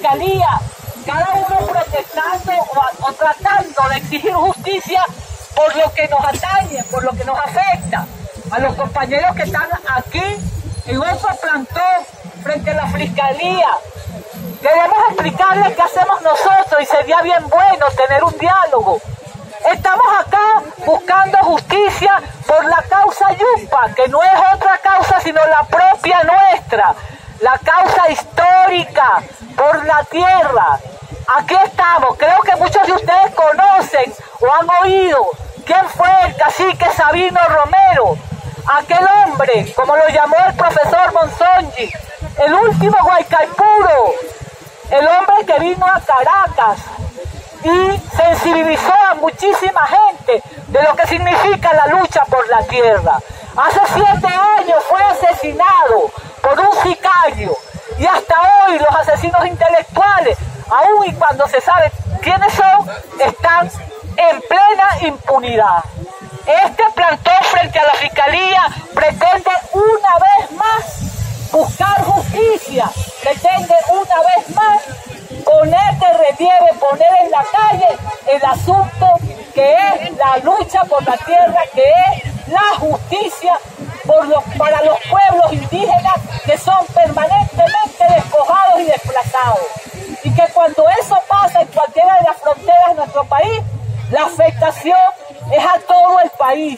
fiscalía, cada uno protestando o tratando de exigir justicia por lo que nos atañe, por lo que nos afecta. A los compañeros que están aquí en otro plantón frente a la fiscalía, queremos explicarles qué hacemos nosotros y sería bien bueno tener un diálogo. Estamos acá buscando justicia por la causa Yupa, que no es otra causa sino la propia nuestra, la causa histórica por la tierra. Aquí estamos, creo que muchos de ustedes conocen o han oído quién fue el cacique Sabino Romero, aquel hombre, como lo llamó el profesor Monzongi, el último Guaycaipuro, el hombre que vino a Caracas y sensibilizó a muchísima gente de lo que significa la lucha por la tierra. Hace 7 años fue asesinado por un sicario y hasta hoy los asesinos intelectuales, aún y cuando se sabe quiénes son, están en plena impunidad. Este plantón frente a la fiscalía pretende una vez más buscar justicia, pretende una vez más poner de relieve, poner en la calle el asunto que es la lucha por la tierra, que es la justicia para los pueblos indígenas que son permanentemente despojados y desplazados. Y que cuando eso pasa en cualquiera de las fronteras de nuestro país, la afectación es a todo el país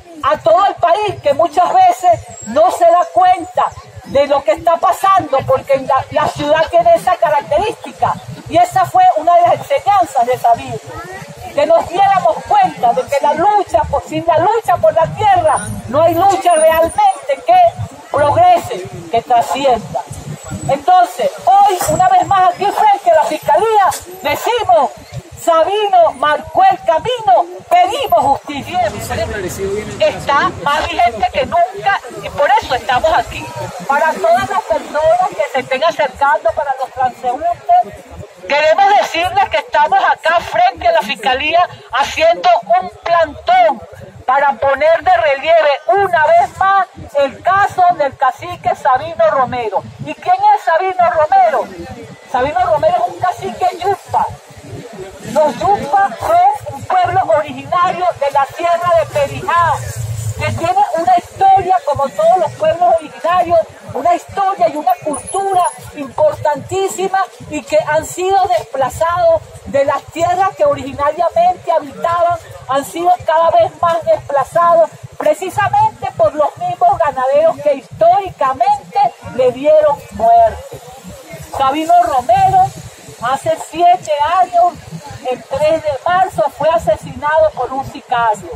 que muchas veces no se da cuenta de lo que está pasando, porque la ciudad tiene esa característica, y esa fue una de las enseñanzas de Sabino, que nos diéramos cuenta de que sin la lucha por la tierra no hay lucha realmente que progrese, que trascienda. Entonces, hoy, una vez más aquí frente a la fiscalía, decimos: Sabino marcó el camino, pedimos justicia. Está más vigente que nunca y por eso estamos aquí. Para todas las personas que se estén acercando, para los transeúntes, queremos decirles que estamos acá frente a la fiscalía haciendo un plantón para poner de relieve una vez más el caso del cacique Sabino Romero. ¿Y quién es Sabino Romero? Sabino Romero es un cacique Yupa. Los Yupa son un pueblo originario de la tierra de Perijá, que tiene una historia, como todos los pueblos originarios, una historia y una cultura importantísima, y que han sido desplazados de las tierras que originariamente habitaban, han sido cada vez más desplazados precisamente por los mismos ganaderos que históricamente le dieron muerte. Sabino Romero, hace 7 años, el 3 de marzo, fue asesinado por un sicario.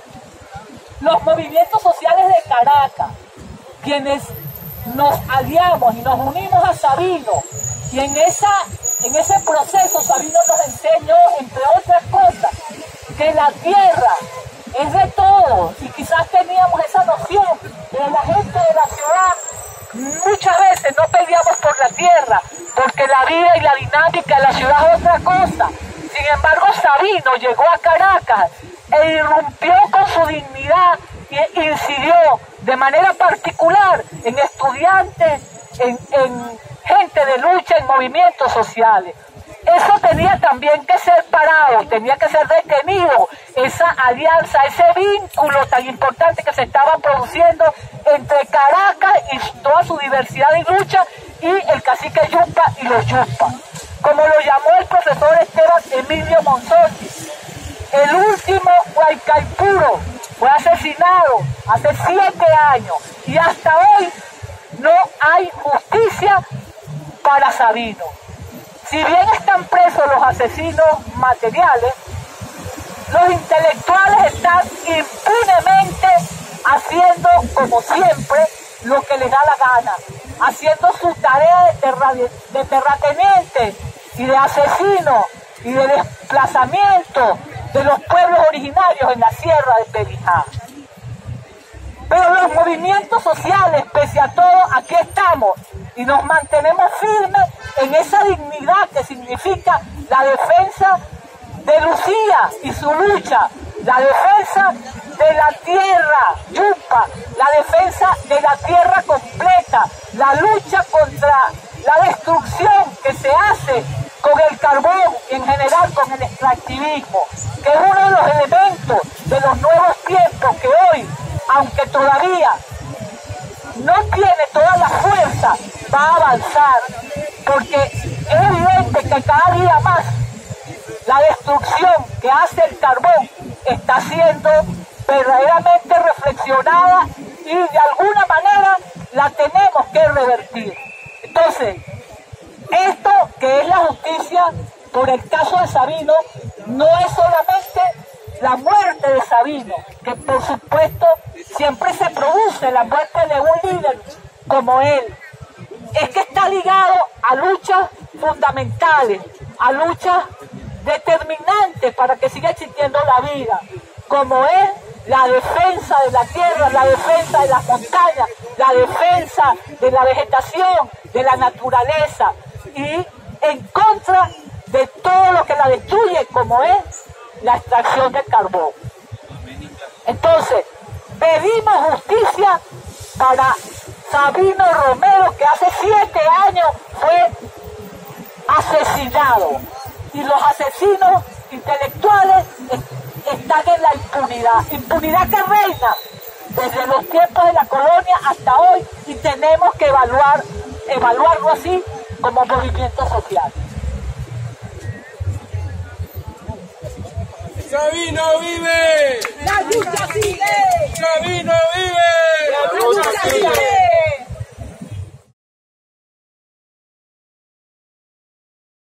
Los movimientos sociales de Caracas, quienes nos aliamos y nos unimos a Sabino, y en ese proceso Sabino nos enseñó, entre otras cosas, que la tierra es de todos, y quizás teníamos esa noción, pero la gente de la ciudad muchas veces no peleamos por la tierra, porque la vida y la dinámica de la ciudad es otra cosa. Sin embargo, Sabino llegó a Caracas e irrumpió con su dignidad y incidió de manera particular en estudiantes, en gente de lucha, en movimientos sociales. Eso tenía también que ser parado, tenía que ser detenido, esa alianza, ese vínculo tan importante que se estaba produciendo entre Caracas y toda su diversidad de lucha y el cacique Yupa y los Yupa. Como lo llamó el profesor Esteban Emilio Monzongi, el último Guaycaipuro fue asesinado hace 7 años y hasta hoy no hay justicia para Sabino. Si bien están presos los asesinos materiales, los intelectuales están impunemente haciendo, como siempre, lo que les da la gana, haciendo su tarea de terratenientes y de asesinos y de desplazamiento de los pueblos originarios en la sierra de Perijá. Pero los movimientos sociales, pese a todo, aquí estamos y nos mantenemos firmes en esa dignidad que significa la defensa de Lucía y su lucha, la defensa de la tierra Yupa, la defensa de la tierra completa, la lucha contra la destrucción que se hace general con el extractivismo, que es uno de los elementos de los nuevos tiempos que hoy, aunque todavía no tiene toda la fuerza, va a avanzar, porque es evidente que cada día más la destrucción que hace el carbón está siendo verdaderamente reflexionada y de alguna manera la tenemos que revertir. Entonces, esto que es la justicia por el caso de Sabino no es solamente la muerte de Sabino, que por supuesto siempre se produce la muerte de un líder como él. Es que está ligado a luchas fundamentales, a luchas determinantes para que siga existiendo la vida, como es la defensa de la tierra, la defensa de las montañas, la defensa de la vegetación, de la naturaleza, y en contra de todo lo que la destruye, como es la extracción del carbón. Entonces, pedimos justicia para Sabino Romero, que hace 7 años fue asesinado, y los asesinos intelectuales están en la impunidad que reina desde los tiempos de la colonia hasta hoy, y tenemos que evaluarlo así como movimiento social. ¡Sabino vive! ¡La lucha sigue! ¡Sabino vive! ¡La lucha sigue!